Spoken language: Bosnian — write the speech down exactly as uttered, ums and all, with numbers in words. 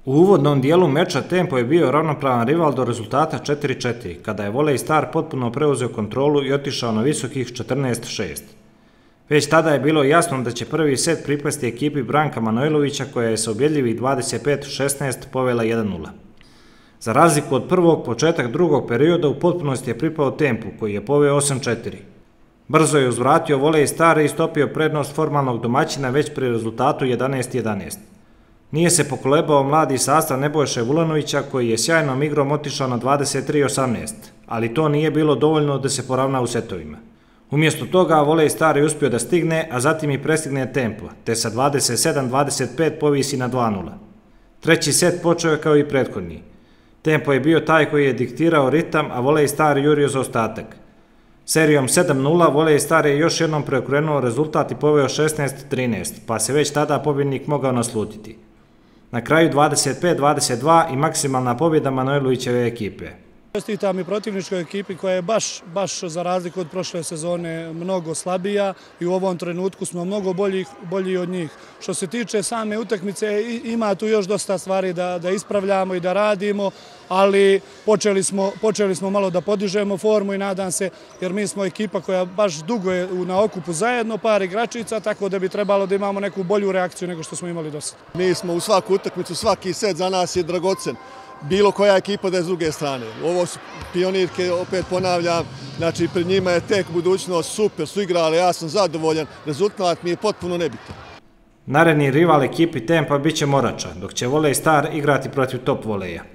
U uvodnom dijelu meča Tempo je bio ravnopravan rival do rezultata četiri četiri, kada je Volej Star potpuno preuzeo kontrolu i otišao na visokih četrnaest šest. Već tada je bilo jasno da će prvi set pripasti ekipi Branka Manojlovića, koja je sa ubjedljivih dvadeset pet šesnaest povela jedan nula. Za razliku od prvog, početak drugog perioda u potpunosti je pripao Tempu, koji je poveo osam četiri. Brzo je uzvratio Volej Star i istopio prednost formalnog domaćina već pri rezultatu jedanaest jedanaest. Nije se pokolebao mladi sastav Nebojše Vulanovića, koji je sjajnom igrom otišao na dvadeset tri osamnaest, ali to nije bilo dovoljno da se poravna u setovima. Umjesto toga Volej Star je uspio da stigne, a zatim i prestigne Tempo, te sa dvadeset sedam dvadeset pet povisi na dva nula. Treći set počeo je kao i prethodni. Tempo je bio taj koji je diktirao ritam, a Volej Star jurio za ostatak. Serijom sedam nula Volej Star je još jednom preokrenuo rezultat i poveo šesnaest trinaest, pa se već tada pobjednik mogao naslutiti. Na kraju dvadeset pet dvadeset dva i maksimalna pobjeda Manojlovićeve ekipe. Čestitam i protivničkoj ekipi koja je baš, baš za razliku od prošle sezone mnogo slabija i u ovom trenutku smo mnogo bolji, bolji od njih. Što se tiče same utakmice, ima tu još dosta stvari da, da ispravljamo i da radimo, ali počeli smo, počeli smo malo da podižemo formu i nadam se, jer mi smo ekipa koja baš dugo je na okupu zajedno, par igračica, tako da bi trebalo da imamo neku bolju reakciju nego što smo imali do sada. Mi smo u svaku utakmicu, svaki set za nas je dragocen. Bilo koja ekipa da je s druge strane. Ovo su pionirke, opet ponavljam, znači pred njima je tek budućnost, super su igrali, ja sam zadovoljan, rezultat mi je potpuno nebitan. Naredni rival ekipi Tempa bit će Morača, dok će Volej Star igrati protiv Top Voleja.